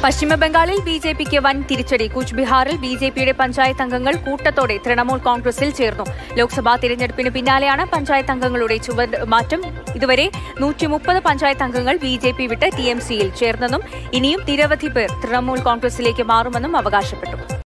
പശ്ചിമബംഗാളിൽ ബിജെപിക്ക് വൻ തിരിച്ചടി. കൂച്ച്ബിഹാറിൽ ബിജെപിയുടെ പഞ്ചായത്ത് അംഗങ്ങൾ കൂട്ടത്തോടെ തൃണമൂൽ കോൺഗ്രസിൽ ചേർന്നു. ലോക്സഭാ തിരഞ്ഞെടുപ്പിന് പിന്നാലെയാണ് പഞ്ചായത്ത് അംഗങ്ങളുടെ ചുവടുമാറ്റം. ഇതുവരെ 130 പഞ്ചായത്ത് അംഗങ്ങൾ ബിജെപി വിട്ട് ടിഎംസിയിൽ ചേർന്നെന്നും ഇനിയും നിരവധി പേർ തൃണമൂൽ കോൺഗ്രസിലേക്ക് മാറുമെന്നും അവകാശപ്പെട്ടു.